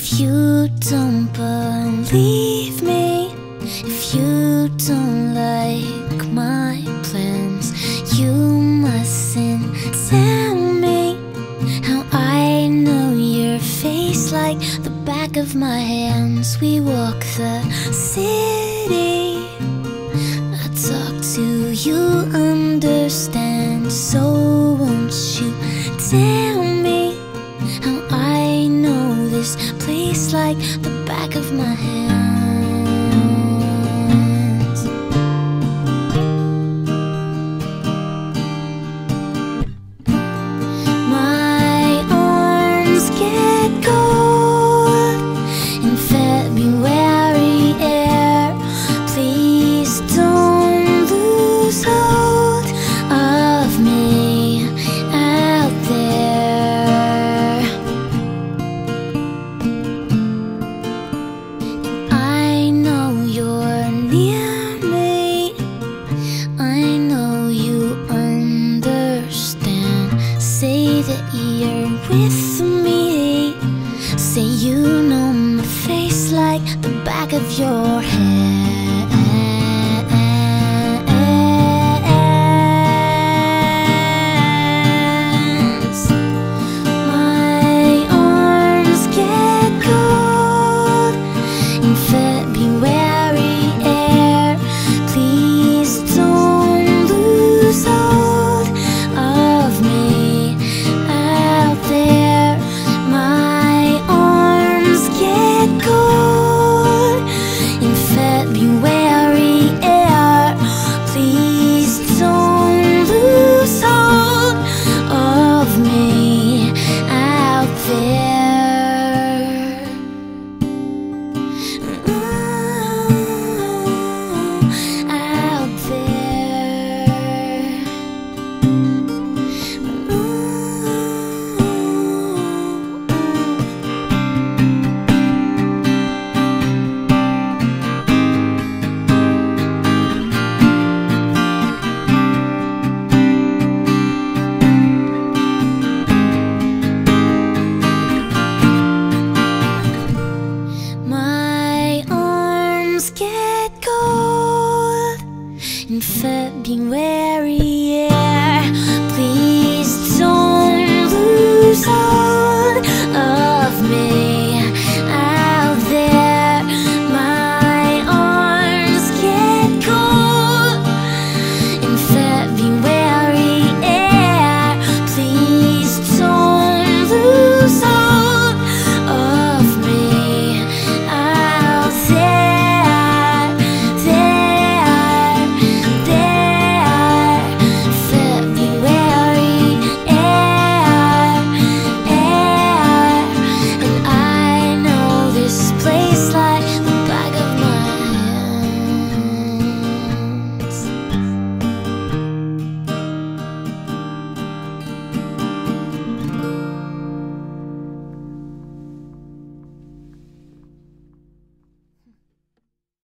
If you don't believe me, if you don't like my plans, you mustn't tell me how I know your face like the back of my hands. We walk the city, I talk to you, understand. So won't you tell me how I know this place like the back of my hands? My arms get cold in February air. Please don't lose hold of me out there. I know you're near me, I know you understand. Say that you're with me, say you know my face like the back of your hands. My arms get cold in February air. Please don't lose hold of me out there. My arms get cold in February air. Please don't lose hold of me out there. Out there. My arms get cold in February.